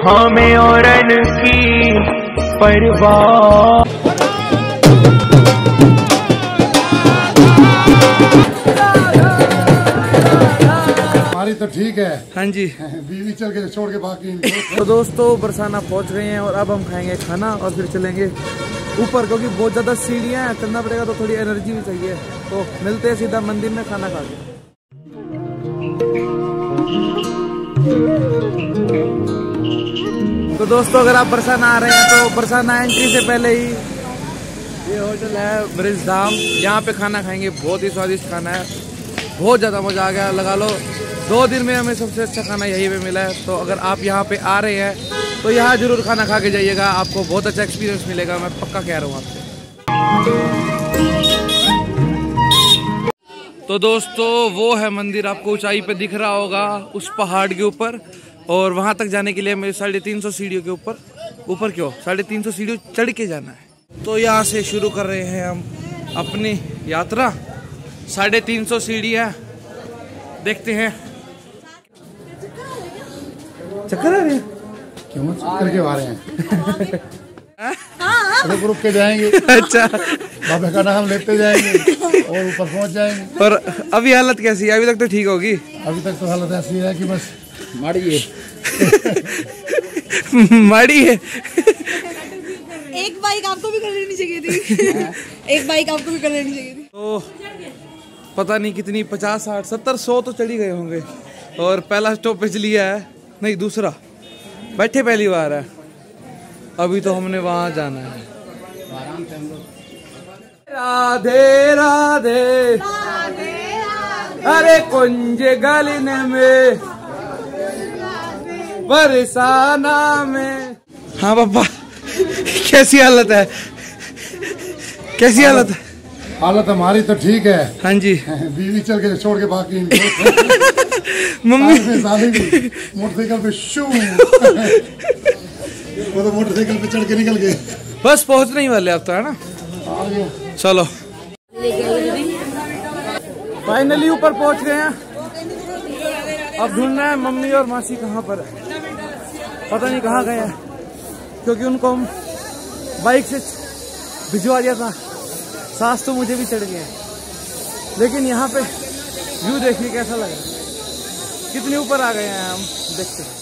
हमें औरन की परवाह। हमारी तो ठीक है। हाँ जी बीवी चल के छोड़ के बाकी। तो दोस्तों बरसाना पहुंच गए हैं और अब हम खाएंगे खाना और फिर चलेंगे ऊपर, क्योंकि बहुत ज़्यादा सीढ़ियाँ हैं, चलना पड़ेगा तो थोड़ी एनर्जी भी चाहिए। तो मिलते हैं सीधा मंदिर में खाना खा के। तो दोस्तों अगर आप बरसाना आ रहे हैं तो बरसाना एंट्री से पहले ही ये होटल है ब्रिज धाम, यहाँ पे खाना खाएंगे। बहुत ही स्वादिष्ट खाना है, बहुत ज़्यादा मज़ा आ गया। लगा लो 2 दिन में हमें सबसे अच्छा खाना यहीं पे मिला है। तो अगर आप यहाँ पे आ रहे हैं तो यहाँ ज़रूर खाना खा के जाइएगा, आपको बहुत अच्छा एक्सपीरियंस मिलेगा, मैं पक्का कह रहा हूँ आपसे। तो दोस्तों वो है मंदिर, आपको ऊंचाई पे दिख रहा होगा उस पहाड़ के ऊपर, और वहाँ तक जाने के लिए हमें 350 सीढ़ियों के ऊपर क्यों 350 सीढ़ियों चढ़ के जाना है। तो यहाँ से शुरू कर रहे हैं हम अपनी यात्रा। 350 सीढ़ी है, देखते हैं। चक्कर आ रहे हैं? क्यों चक्कर के आ रहे हैं? रुक के जाएंगे। अच्छा, बाबा का नाम लेते जाएंगे और ऊपर पहुंच जाएंगे। और अभी हालत कैसी है? अभी तक तो ठीक होगी। अभी तक तो हालत ऐसी है कि बस माड़ी है। माड़ी है। एक बाइक आपको भी कर लेनी चाहिए थी। एक बाइक आपको भी कर लेनी चाहिए थी। तो पता नहीं कितनी 50, 60, 70, 100 तो चढ़ी गए होंगे। और पहला स्टॉपेज लिया है, नहीं दूसरा, बैठे पहली बार है। अभी तो हमने वहां जाना है। राधे राधे अरे कुंज गलिने में बरसाना में। हाँ पापा, कैसी हालत है? कैसी हालत है? हालत हमारी तो ठीक है। हाँ जी, बीवी चल के छोड़ के बाकी। मम्मी मोटरसाइकिल पे शू। वो तो मोटरसाइकिल पे चढ़ के निकल गए। बस पहुंचने ही वाले आप तो, है ना? चलो फाइनली ऊपर पहुंच गए हैं। अब ढूंढना है मम्मी और मासी कहाँ पर है, पता नहीं कहाँ गए हैं, क्योंकि उनको हम बाइक से भिजवा दिया था। सांस तो मुझे भी चढ़ गया है, लेकिन यहाँ पे व्यू देखिए कैसा लग रहा है। कितने ऊपर आ गए हैं हम, देखते हैं।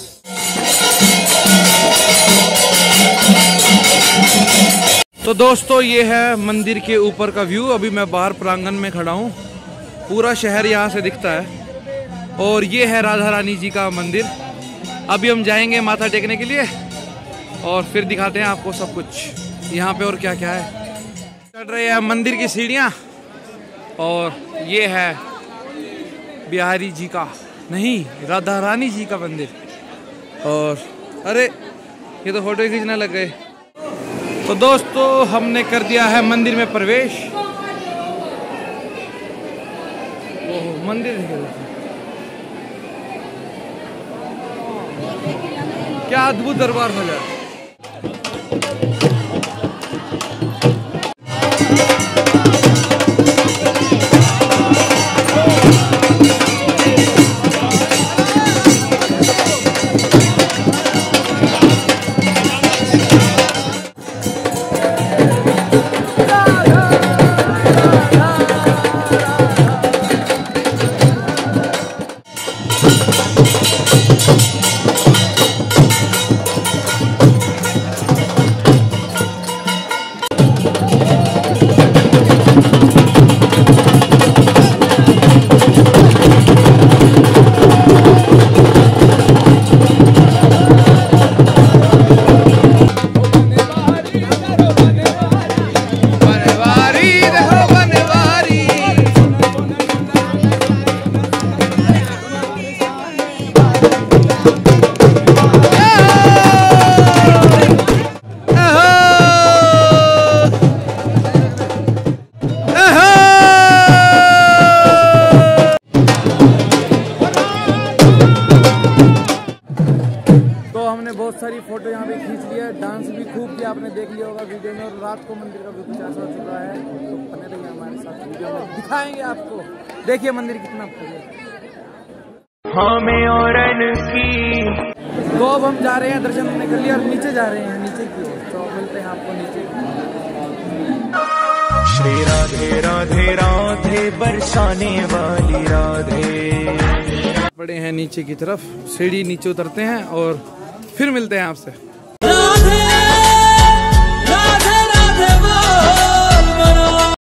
तो दोस्तों ये है मंदिर के ऊपर का व्यू। अभी मैं बाहर प्रांगण में खड़ा हूँ, पूरा शहर यहाँ से दिखता है। और ये है राधा रानी जी का मंदिर। अभी हम जाएंगे माथा टेकने के लिए और फिर दिखाते हैं आपको सब कुछ यहाँ पे और क्या क्या है। चढ़ रहे हैं मंदिर की सीढ़ियाँ, और ये है बिहारी जी का, नहीं राधा रानी जी का मंदिर। और अरे ये तो फोटो खींचने लग गए। तो दोस्तों हमने कर दिया है मंदिर में प्रवेश। ओह मंदिर क्या अद्भुत दरबार सजा है। बहुत सारी फोटो यहाँ पे खींच लिया, डांस भी खूब किया, आपने देख लिया होगा वीडियो में। और रात को मंदिर का भी कुछ ऐसा चल रहा है, तो बने रहिए हमारे साथ, वीडियो में दिखाएंगे आपको। देखिए मंदिर कितना बढ़िया। हमें औरन की तो अब हम जा रहे हैं, दर्शन हमने कर लिया और नीचे जा रहे हैं, नीचे की ओर। तो मिलते हैं आपको नीचे। श्री राधे राधे राधे बरसाने वाली राधे। पड़े हैं नीचे की तरफ, सीढ़ी नीचे उतरते हैं और फिर मिलते हैं आपसे।